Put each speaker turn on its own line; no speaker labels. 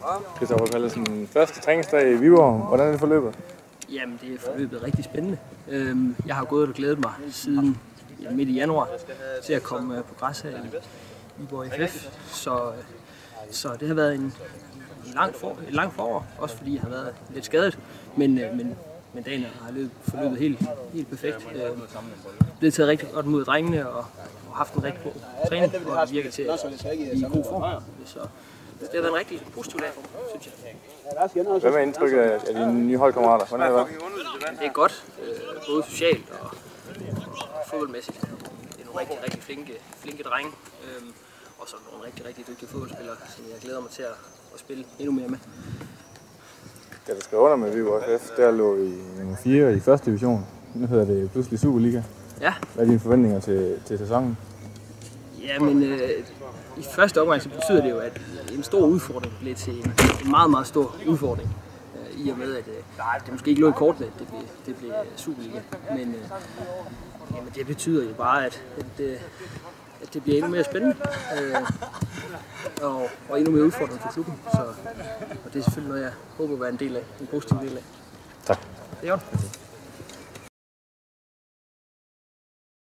Christoffer Pallesen, første træningsdag i Viborg. Hvordan er det forløbet?
Jamen, det er forløbet rigtig spændende. Jeg har gået og glædet mig siden midt i januar til at komme på græs her i Viborg FF. Så det har været et langt forår, også fordi jeg har været lidt skadet. Men dagen har forløbet helt perfekt. Blevet taget rigtig godt mod drengene og haft en rigtig god træning, og det virker til at blive i god form. Så det har været en rigtig positiv dag for mig, synes jeg.
Hvad er indtrykket af dine nye holdkammerater? Hvordan er det?
Det er godt, både socialt og fodboldmæssigt. Det er nogle rigtig flinke drenge, og så nogle rigtig dygtige fodboldspillere, som jeg glæder mig til at spille endnu mere med.
Da du skrev under med Viborg FF, der lå I nummer 4 i første division. Nu hedder det pludselig Superliga.
Ja.
Hvad er dine forventninger til sæsonen?
Jamen, i første omgang så betyder det jo, at en stor udfordring blev til en meget stor udfordring. I og med, at det måske ikke lå i kortene, at det blev Superliga. Men det betyder jo bare, at det bliver endnu mere spændende. Og endnu mere udfordrende for klubben. Og det er selvfølgelig noget, jeg håber at være en positiv del af.
Tak.
Det er godt.